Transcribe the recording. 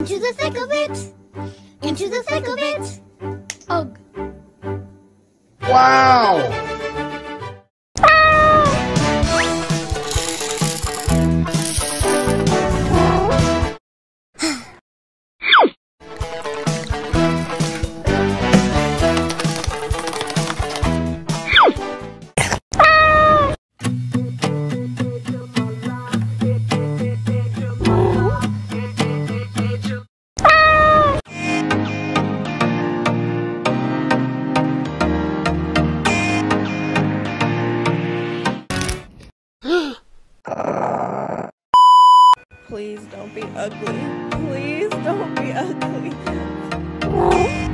Into the thick of it! Into the thick of it! Ugh. Wow! Please don't be ugly. Please don't be ugly.